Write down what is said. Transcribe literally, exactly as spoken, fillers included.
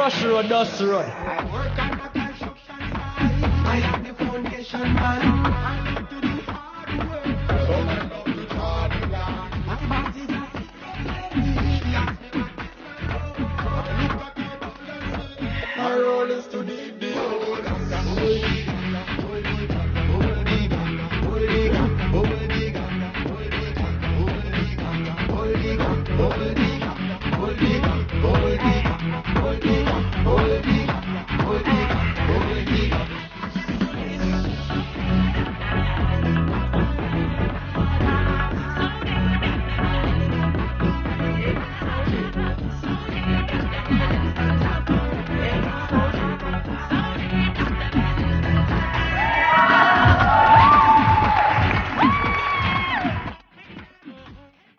Dash road, dust road. I work on the construction site. I am the foundation man.